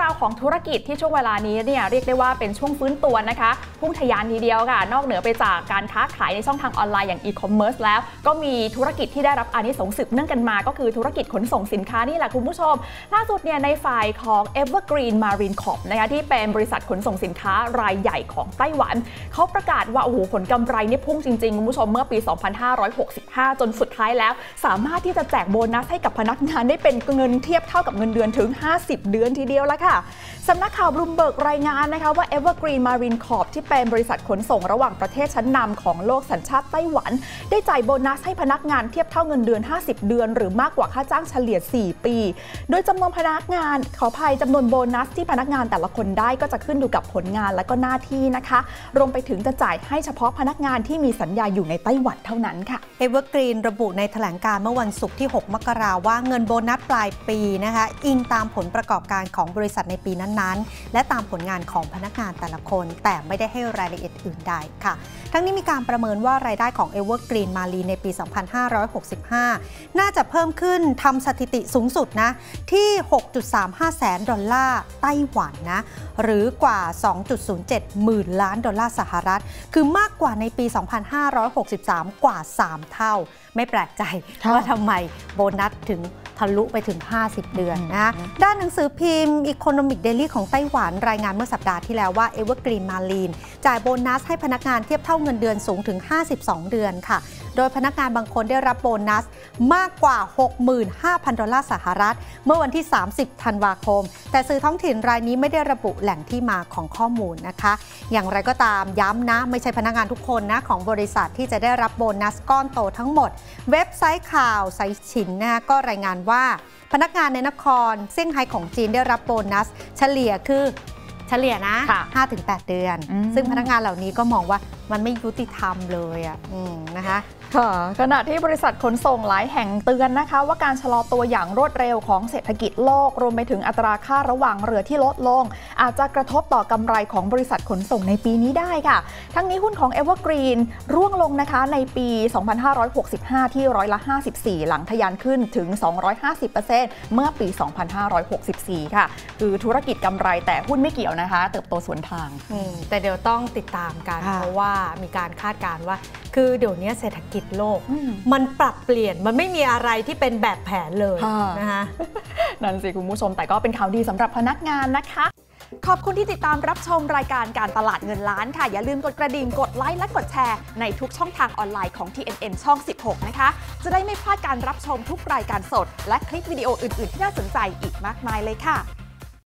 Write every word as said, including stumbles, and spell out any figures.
าวของธุรกิจที่ช่วงเวลานี้เนี่ยเรียกได้ว่าเป็นช่วงฟื้นตัวนะคะพุ่งทะยานทีเดียวค่ะนอกเหนือไปจากการค้าขายในช่องทางออนไลน์อย่างอีคอมเมิร์ซแล้วก็มีธุรกิจที่ได้รับอานิสงส์สืบเนื่องกันมาก็คือธุรกิจขนส่งสินค้านี่แหละคุณผู้ชมล่าสุดเนี่ยในฝ่ายของ Evergreen Marine Corp นะคะที่เป็นบริษัทขนส่งสินค้ารายใหญ่ของไต้หวันเขาประกาศว่าโอ้โหผลกำไรนี่พุ่งจริงๆคุณผู้ชมเมื่อปีสองพันห้าร้อยหกสิบห้าจนสุดท้ายแล้วสามารถที่จะแจกโบนัสให้กับพนักงานได้เป็นเงินเทียบเท่ากับเงินเดือนถึงห้าสิบเดือนทีเดียวแล้วค่ะสำนักข่าวบลูมเบิร์กรายงานนะคะว่า Evergreen Marine Corp ที่เป็นบริษัทขนส่งระหว่างประเทศชั้นนำของโลกสัญชาติไต้หวันได้จ่ายโบนัสให้พนักงานเทียบเท่าเงินเดือนห้าสิบเดือนหรือมากกว่าค่าจ้างเฉลี่ยสี่ปีโดยจำนวนพนักงานขออภัยจำนวนโบนัสที่พนักงานแต่ละคนได้ก็จะขึ้นอยู่กับผลงานและก็หน้าที่นะคะรวมไปถึงจะจ่ายให้เฉพาะพนักงานที่มีสัญญาอยู่ในไต้หวันเท่านั้นค่ะ Evergreen ระบุในแถลงการเมื่อวันศุกร์ที่หกมกราคมว่าเงินโบนัสปลายปีนะคะอิงตามผลประกอบการของบริษัทในปีนั้นๆและตามผลงานของพนักงานแต่ละคนแต่ไม่ได้ให้รายละเอียดอื่นใดค่ะทั้งนี้มีการประเมินว่ารายได้ของ Evergreen Marine ในปี สองพันห้าร้อยหกสิบห้า น่าจะเพิ่มขึ้นทำสถิติสูงสุดนะที่ หกจุดสามห้า แสนดอลลาร์ไต้หวันนะหรือกว่า สองจุดศูนย์เจ็ด หมื่นล้านดอลลาร์สหรัฐคือมากกว่าในปี สองพันห้าร้อยหกสิบสาม กว่า สาม เท่าไม่แปลกใจว่าทำไมโบนัสถึงทะลุไปถึงห้าสิบเดือนนะด้านหนังสือพิมพ์ Economic Daily ของไต้หวันรายงานเมื่อสัปดาห์ที่แล้วว่า Evergreen Marine จ่ายโบนัสให้พนักงานเทียบเท่าเงินเดือนสูงถึงห้าสิบสองเดือนค่ะโดยพนักงานบางคนได้รับโบนัสมากกว่า หกหมื่นห้าพัน ดอลลาร์สหรัฐเมื่อวันที่สามสิบธันวาคมแต่สื่อท้องถิ่นรายนี้ไม่ได้ระบุแหล่งที่มาของข้อมูลนะคะอย่างไรก็ตามย้ำนะไม่ใช่พนักงานทุกคนนะของบริษัทที่จะได้รับโบนัสก้อนโตทั้งหมดเว็บไซต์ข่าวไซชินนะก็รายงานว่าพนักงานในนครเซี่ยงไฮ้ของจีนได้รับโบนัสเฉลี่ยคือเฉลี่ยนะ ห้าถึงแปด เดือนซึ่งพนักงานเหล่านี้ก็มองว่ามันไม่ยุติธรรมเลยอ่ะนะคะขณะที่บริษัทขนส่งหลายแห่งเตือนนะคะว่าการชะลอตัวอย่างรวดเร็วของเศรษฐกิจโลกรวมไปถึงอัตราค่าระหว่างเรือที่ลดลงอาจจะกระทบต่อกำไรของบริษัทขนส่งในปีนี้ได้ค่ะทั้งนี้หุ้นของ Evergreen ร่วงลงนะคะในปี สองพันห้าร้อยหกสิบห้า ที่ร้อยละห้าสิบสี่หลังทะยานขึ้นถึง สองร้อยห้าสิบเปอร์เซ็นต์ เมื่อปี สองพันห้าร้อยหกสิบสี่ ค่ะคือธุรกิจกำไรแต่หุ้นไม่เกี่ยวนะคะเติบโตสวนทางแต่เดี๋ยวต้องติดตามกันเพราะว่ามีการคาดการณ์ว่าคือเดี๋ยวนี้เศรษฐกิจโลกมันปรับเปลี่ยนมันไม่มีอะไรที่เป็นแบบแผนเลยนะคะนั่นสิคุณผู้ชมแต่ก็เป็นข่าวดีสำหรับพนักงานนะคะขอบคุณที่ติดตามรับชมรายการการตลาดเงินล้านค่ะอย่าลืมกดกระดิ่งกดไลค์และกดแชร์ในทุกช่องทางออนไลน์ของ ที เอ็น เอ็น ช่องสิบหกนะคะจะได้ไม่พลาดการรับชมทุกรายการสดและคลิปวิดีโออื่นๆที่น่าสนใจอีกมากมายเลยค่ะ